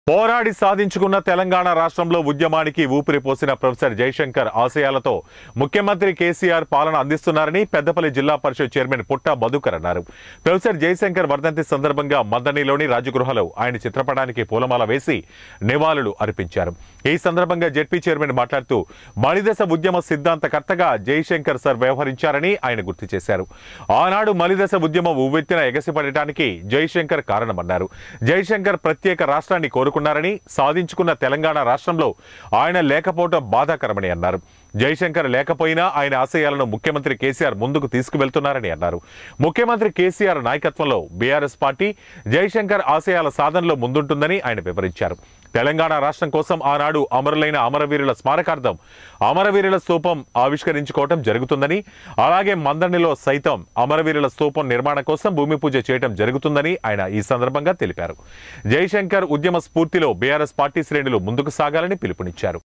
పోరాడి సాధించుకున్న తెలంగాణ రాష్ట్రంలో ఉద్యమానికి ఊపిరి పోసిన ప్రొఫెసర్ జయశంకర్ ఆశయాలతో ముఖ్యమంత్రి కేసీఆర్ పాలన అందిస్తున్నారని పెద్దపల్లి జిల్లా పరిషత్ చైర్మన్ పుట్ట మధుకర్ అన్నారు. ప్రొఫెసర్ జయశంకర్ వర్ధంతి సందర్భంగా మద్దనిలోని రాజగృహలో ఆయన చిత్రపటానికి పూలమాల వేసి నివాళులు అర్పించారు. ఈ సందర్భంగా జెడ్పీ చైర్మన్ మాట్లాడుతూ మలిదశ ఉద్యమ సిద్ధాంతకర్తగా జయశంకర్ సార్ వ్యవహరించారని ఆయన గుర్తు చేశారు. ఆనాడు మలిదశ ఉద్యమం ఉవ్వెత్తిన ఎగసిపడటానికి జయశంకర్ కారణమన్నారు. జయశంకర్ ప్రత్యేక రాష్ట్రాన్ని కోరుకున్నారని, సాధించుకున్న తెలంగాణ రాష్ట్రంలో ఆయన లేకపోవడం బాధాకరమని అన్నారు. జయశంకర్ లేకపోయినా ఆయన ఆశయాలను ముఖ్యమంత్రి కేసీఆర్ ముందుకు తీసుకువెళ్తున్నారని అన్నారు. ముఖ్యమంత్రి కేసీఆర్ నాయకత్వంలో బీఆర్ఎస్ పార్టీ జయశంకర్ ఆశయాల సాధనలో ముందుంటుందని ఆయన వివరించారు. తెలంగాణ రాష్ట్రం కోసం ఆనాడు అమరులైన అమరవీరుల స్మారకార్థం అమరవీరుల స్తూపం ఆవిష్కరించుకోవడం జరుగుతుందని, అలాగే మందణిలో సైతం అమరవీరుల స్తూపం నిర్మాణం కోసం భూమి పూజ చేయడం జరుగుతుందని ఆయన ఈ సందర్భంగా తెలిపారు. జయశంకర్ ఉద్యమ స్ఫూర్తిలో బీఆర్ఎస్ పార్టీ శ్రేణులు ముందుకు సాగాలని పిలుపునిచ్చారు.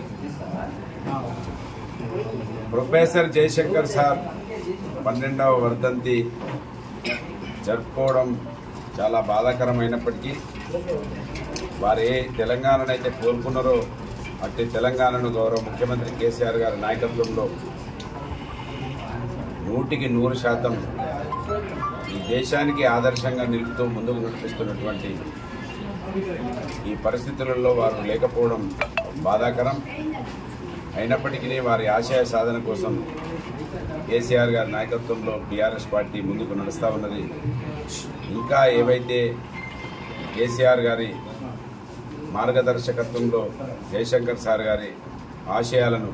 ప్రొఫెసర్ జయశంకర్ సార్ 12వ వర్ధంతి జరుపుకోవడం చాలా బాధాకరమైనప్పటికీ వారు ఏ తెలంగాణనైతే కోరుకున్నారో అట్టి తెలంగాణను గౌరవ ముఖ్యమంత్రి కేసీఆర్ గారి నాయకత్వంలో 100% ఈ దేశానికి ఆదర్శంగా నిలుపుతూ ముందుకు నడిపిస్తున్నటువంటి ఈ పరిస్థితులలో వారు లేకపోవడం బాధాకరం. అయినప్పటికీ వారి ఆశయ సాధన కోసం కేసీఆర్ గారి నాయకత్వంలో బీఆర్ఎస్ పార్టీ ముందుకు నడుస్తూ ఉన్నది. ఇంకా ఏవైతే కేసీఆర్ గారి మార్గదర్శకత్వంలో జయశంకర్ సార్ గారి ఆశయాలను